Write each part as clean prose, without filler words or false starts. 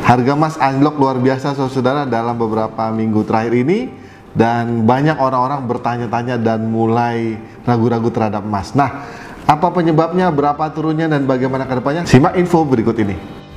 Harga emas anjlok luar biasa saudara dalam beberapa minggu terakhir ini, dan banyak orang-orang bertanya-tanya dan mulai ragu-ragu terhadap emas. Nah, apa penyebabnya, berapa turunnya, dan bagaimana ke depannya? Simak info berikut ini.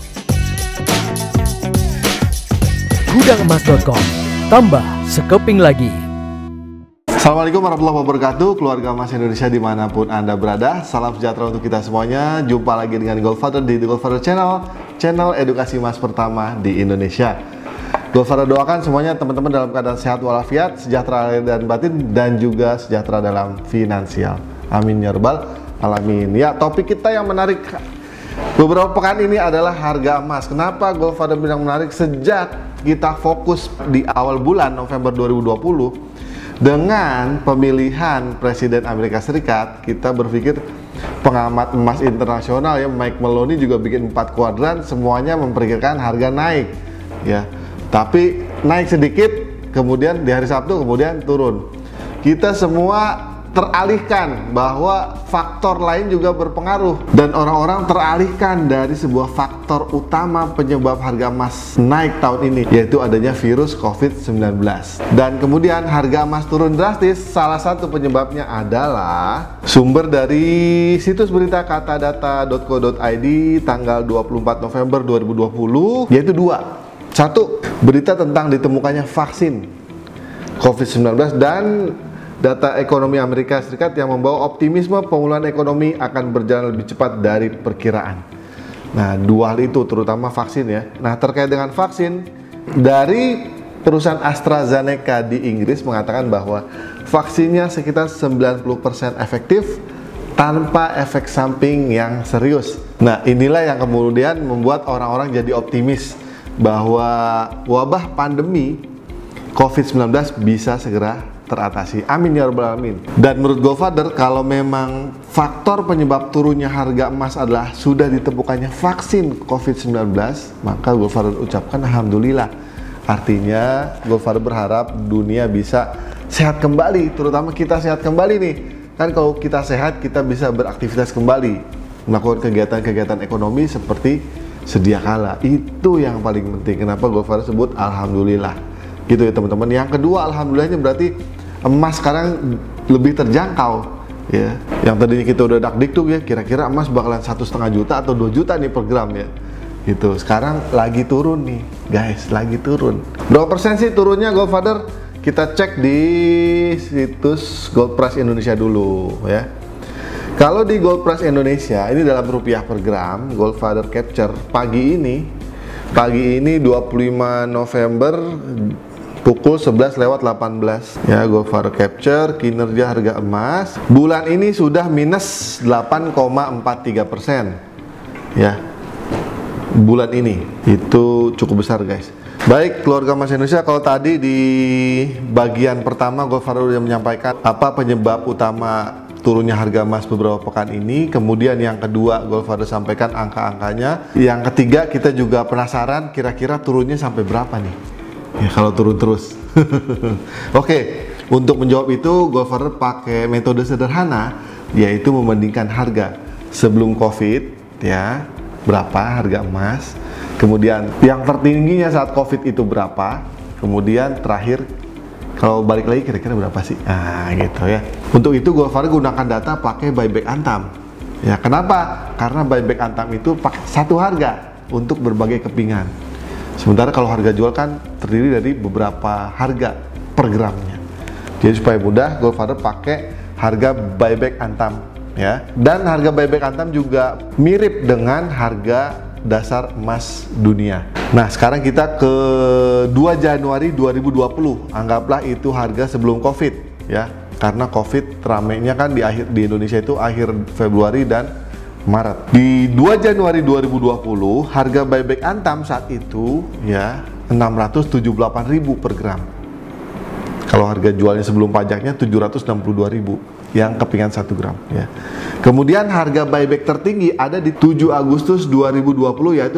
Gudangemas.com, tambah sekeping lagi. Assalamualaikum warahmatullahi wabarakatuh, keluarga emas Indonesia dimanapun Anda berada. Salam sejahtera untuk kita semuanya. Jumpa lagi dengan Goldfather di The Goldfather Channel, channel edukasi emas pertama di Indonesia. Goldfather doakan semuanya teman-teman dalam keadaan sehat walafiat, sejahtera lahir dan batin, dan juga sejahtera dalam finansial. Amin ya rabbal alamin. Ya, topik kita yang menarik beberapa pekan ini adalah harga emas. Kenapa Goldfather bilang menarik? Sejak kita fokus di awal bulan November 2020 dengan pemilihan Presiden Amerika Serikat, kita berpikir pengamat emas internasional ya, Mike Maloney juga bikin 4 kuadran, semuanya memperkirakan harga naik ya. Tapi naik sedikit, kemudian di hari Sabtu kemudian turun. Kita semua teralihkan bahwa faktor lain juga berpengaruh, dan orang-orang teralihkan dari sebuah faktor utama penyebab harga emas naik tahun ini, yaitu adanya virus COVID-19. Dan kemudian harga emas turun drastis, salah satu penyebabnya adalah sumber dari situs berita katadata.co.id tanggal 24 November 2020, yaitu dua. Satu, berita tentang ditemukannya vaksin COVID-19 dan data ekonomi Amerika Serikat yang membawa optimisme pemulihan ekonomi akan berjalan lebih cepat dari perkiraan. Nah, dua hal itu terutama vaksin ya. Nah, terkait dengan vaksin, dari perusahaan AstraZeneca di Inggris mengatakan bahwa vaksinnya sekitar 90% efektif tanpa efek samping yang serius. Nah, inilah yang kemudian membuat orang-orang jadi optimis bahwa wabah pandemi COVID-19 bisa segera teratasi. Amin ya rabbal alamin. Dan menurut Goldfather, kalau memang faktor penyebab turunnya harga emas adalah sudah ditemukannya vaksin COVID-19, maka Goldfather ucapkan alhamdulillah. Artinya Goldfather berharap dunia bisa sehat kembali, terutama kita sehat kembali nih. Kan kalau kita sehat, kita bisa beraktivitas kembali, melakukan kegiatan-kegiatan ekonomi seperti sedia kala. Itu yang paling penting. Kenapa Goldfather sebut alhamdulillah gitu ya teman-teman. Yang kedua, alhamdulillahnya berarti emas sekarang lebih terjangkau ya. Yang tadinya kita udah dakdikduk ya, kira-kira emas bakalan 1,5 juta atau 2 juta nih per gram ya gitu. Sekarang lagi turun nih guys, lagi turun. Berapa persen sih turunnya Goldfather? Kita cek di situs Gold Price Indonesia dulu ya. Kalau di Gold Price Indonesia, ini dalam rupiah per gram, Goldfather capture pagi ini 25 November pukul 11:18 ya. Goldfather capture kinerja harga emas bulan ini sudah minus 8,43% ya. Bulan ini itu cukup besar guys. Baik keluarga emas Indonesia, kalau tadi di bagian pertama Goldfather sudah menyampaikan apa penyebab utama turunnya harga emas beberapa pekan ini. Kemudian yang kedua Goldfather sampaikan angka-angkanya. Yang ketiga kita juga penasaran kira-kira turunnya sampai berapa nih ya kalau turun terus. Oke, untuk menjawab itu Goldfather pakai metode sederhana, yaitu membandingkan harga sebelum COVID ya, berapa harga emas, kemudian yang tertingginya saat COVID itu berapa, kemudian terakhir kalau balik lagi kira-kira berapa sih? Nah gitu ya. Untuk itu Goldfather gunakan data pakai buyback Antam ya. Kenapa? Karena buyback Antam itu pakai satu harga untuk berbagai kepingan. Sementara kalau harga jual kan terdiri dari beberapa harga per gramnya. Jadi supaya mudah, Goldfather pakai harga buyback Antam ya. Dan harga buyback Antam juga mirip dengan harga dasar emas dunia. Nah, sekarang kita ke 2 Januari 2020. Anggaplah itu harga sebelum Covid ya. Karena Covid ramenya kan di Indonesia itu akhir Februari dan Maret. Di 2 Januari 2020, harga buyback Antam saat itu ya 678.000 per gram. Kalau harga jualnya sebelum pajaknya 762.000 yang kepingan 1 gram ya. Kemudian harga buyback tertinggi ada di 7 Agustus 2020 yaitu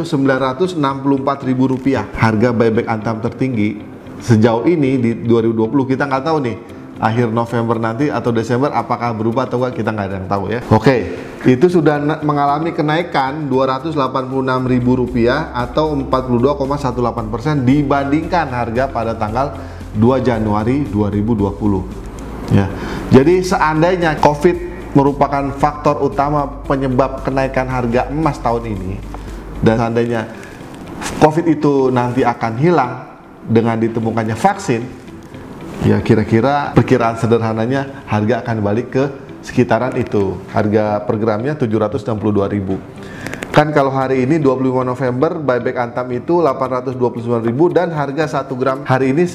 Rp964.000. Harga buyback Antam tertinggi sejauh ini di 2020 kita nggak tahu nih akhir November nanti atau Desember apakah berubah atau enggak, kita nggak ada yang tahu ya. Oke, itu sudah mengalami kenaikan Rp286.000 atau 42,18% dibandingkan harga pada tanggal 2 Januari 2020 ya. Jadi seandainya COVID merupakan faktor utama penyebab kenaikan harga emas tahun ini, dan seandainya COVID itu nanti akan hilang dengan ditemukannya vaksin, ya kira-kira perkiraan sederhananya harga akan balik ke sekitaran itu. Harga per gramnya 762.000. Kan kalau hari ini 25 November buyback Antam itu 829.000 dan harga 1 gram hari ini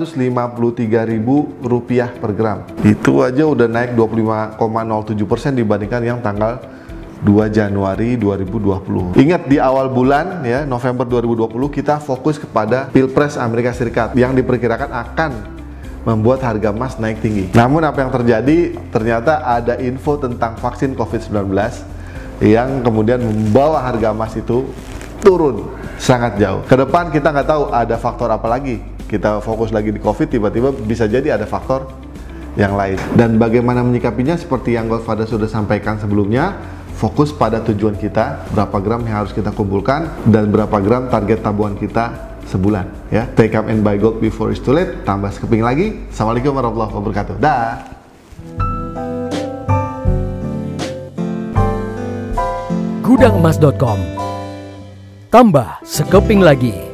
Rp953.000 per gram. Itu aja udah naik 25,07% dibandingkan yang tanggal 2 Januari 2020. Ingat di awal bulan ya, November 2020 kita fokus kepada Pilpres Amerika Serikat yang diperkirakan akan membuat harga emas naik tinggi. Namun apa yang terjadi? Ternyata ada info tentang vaksin COVID-19 yang kemudian membawa harga emas itu turun sangat jauh. Kedepan kita nggak tahu ada faktor apa lagi. Kita fokus lagi di COVID, tiba-tiba bisa jadi ada faktor yang lain. Dan bagaimana menyikapinya seperti yang Godfather sudah sampaikan sebelumnya, fokus pada tujuan kita, berapa gram yang harus kita kumpulkan dan berapa gram target tabungan kita sebulan ya. Take up and buy gold before it's too late. Tambah sekeping lagi. Assalamualaikum warahmatullahi wabarakatuh. Dah. Gudangemas.com. Tambah sekeping lagi.